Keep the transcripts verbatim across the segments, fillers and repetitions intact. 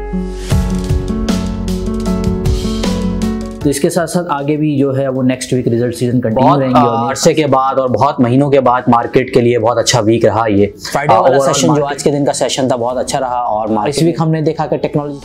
तो इसके साथ साथ आगे भी जो है वो next week result season continue रहेंगे और अरसे के बाद और बहुत महीनों के बाद मार्केट के लिए बहुत अच्छा वीक रहा ये फ्राइडे वाला सेशन जो आज के दिन का सेशन था बहुत अच्छा रहा। और इस वीक हमने देखा कि टेक्नोलॉजी।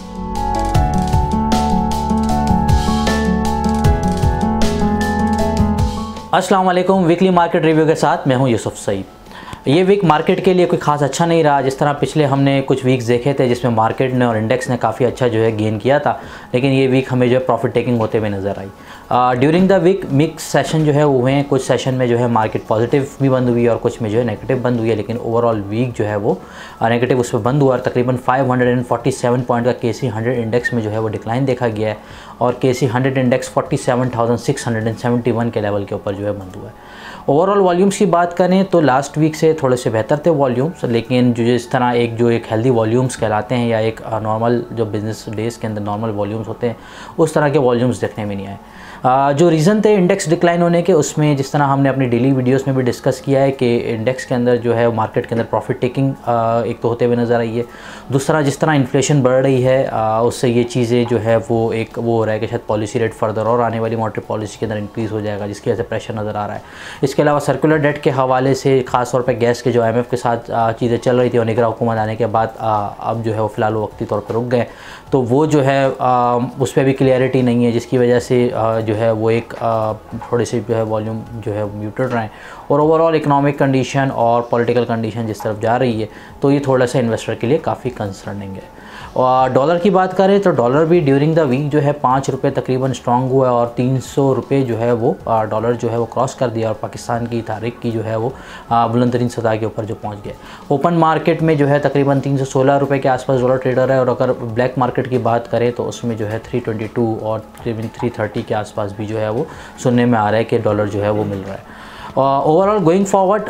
अस्सलाम वालेकुम, वीकली मार्केट रिव्यू के साथ मैं हूं यूसुफ सईद। ये वीक मार्केट के लिए कोई खास अच्छा नहीं रहा। जिस तरह पिछले हमने कुछ वीक्स देखे थे जिसमें मार्केट ने और इंडेक्स ने काफ़ी अच्छा जो है गेन किया था, लेकिन ये वीक हमें जो है प्रॉफिट टेकिंग होते हुए नज़र आई। During the week mix session जो है वो हुए हैं। कुछ सेशन में जो है मार्केट पॉजिटिव भी बंद हुई है और कुछ में जो है नेगेटिव बंद हुई है, लेकिन ओवरऑल वीक जो है वो नेगेटिव उस पर बंद हुआ और तकरीबन फाइव फोर्टी सेवन पॉइंट का के सी हंड्रेड इंडेक्स में जो है वो डिक्लाइन देखा गया है और के C hundred index forty seven thousand six hundred seventy one के लेवल के ऊपर जो है बंद हुआ है। ओवरऑल वॉल्यूम्स की बात करें तो लास्ट वीक से थोड़े से बेहतर थे वॉल्यूम्स, लेकिन जो जिस तरह एक जो एक हेल्दी वॉल्यूम्स कहलाते हैं या एक नॉर्मल जो बिज़नेस डेज़ के अंदर नॉर्मल वॉल्यूम्स होते हैं उस तरह के वॉल्यूम्स देखने में नहीं आए। Uh, जो रीज़न थे इंडेक्स डिक्लाइन होने के, उसमें जिस तरह हमने अपनी डेली वीडियोस में भी डिस्कस किया है कि इंडेक्स के अंदर जो है मार्केट के अंदर प्रॉफिट टेकिंग uh, एक तो होते हुए नज़र आई है। दूसरा जिस तरह इन्फ्लेशन बढ़ रही है uh, उससे ये चीज़ें जो है वो एक वो हो रहा है कि शायद पॉलिसी रेट फर्दर और आने वाली मॉनेटरी पॉलिसी के अंदर इंक्रीज़ हो जाएगा, जिसकी वजह से प्रेशर नज़र आ रहा है। इसके अलावा सर्कुलर डेट के हवाले से ख़ास तौर पर गैस के जो आई एम एफ के साथ uh, चीज़ें चल रही थी और निगरान हुकूमत आने के बाद uh, अब जो है वो फ़िलहाल वक्ती तौर पर रुक गए, तो वो जो है uh, उस पर भी क्लियरिटी नहीं है, जिसकी वजह से uh, जो है वो एक थोड़ी सी जो है वॉल्यूम जो है म्यूटेड रहे। और ओवरऑल इकोनॉमिक कंडीशन और पॉलिटिकल कंडीशन जिस तरफ जा रही है तो ये थोड़ा सा इन्वेस्टर के लिए काफ़ी कंसर्निंग है। और डॉलर की बात करें तो डॉलर भी ड्यूरिंग द वीक जो है पाँच रुपये तकरीबन स्ट्रॉन्ग हुआ है और तीन सौ रुपये जो है वो डॉलर जो है वो क्रॉस कर दिया और पाकिस्तान की तारीख की जो है वो बुलंदतरीन सतह के ऊपर जो पहुंच गया। ओपन मार्केट में जो है तकरीबन तीन सौ सोलह रुपये के आसपास डॉलर ट्रेडर है और अगर ब्लैक मार्केट की बात करें तो उसमें जो है थ्री ट्वेंटी टू और तकरीबन थ्री थर्टी के आसपास भी जो है वो सुनने में आ रहा है कि डॉलर जो है वो मिल रहा है। ओवरऑल गोइंग फॉरवर्ड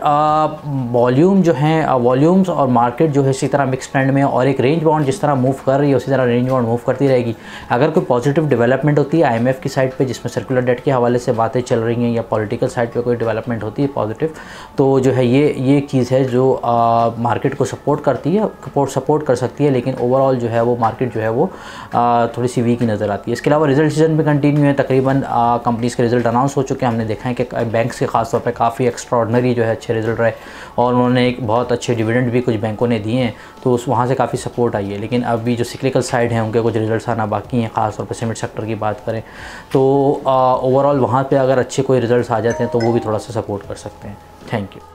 वॉल्यूम जो है वॉल्यूम्स और मार्केट जो है इसी तरह मिक्स ट्रेंड में और एक रेंज बाउंड जिस तरह मूव कर रही है उसी तरह रेंज बाउंड मूव करती रहेगी। अगर कोई पॉजिटिव डेवलपमेंट होती है आईएमएफ की साइड पे जिसमें सर्कुलर डेट के हवाले से बातें चल रही हैं या पॉलिटिकल साइड पे कोई डेवलपमेंट होती है पॉजिटिव, तो जो है ये ये एक चीज़ है जो मार्केट को सपोर्ट करती है सपोर्ट कर सकती है, लेकिन ओवरऑल जो है वो मार्केट जो है वो आ, थोड़ी सी वीक ही नज़र आती है। इसके अलावा रिजल्ट सीजन भी कंटिन्यू है। तकरीबन कंपनीज़ के रिजल्ट अनाउंस हो चुके हैं। हमने देखा है कि बैंक्स के खास तौर पर काफ़ी एक्स्ट्राऑर्डिनरी जो है अच्छे रिजल्ट रहे और उन्होंने एक बहुत अच्छे डिविडेंड भी कुछ बैंकों ने दिए हैं, तो उस वहाँ से काफ़ी सपोर्ट आई है। लेकिन अभी जो सिक्लिकल साइड हैं उनके कुछ रिजल्ट्स आना बाकी हैं, ख़ास तौर पर सीमेंट सेक्टर की बात करें तो ओवरऑल वहाँ पे अगर अच्छे कोई रिजल्ट्स आ जाते हैं तो वो भी थोड़ा सा सपोर्ट कर सकते हैं। Thank you.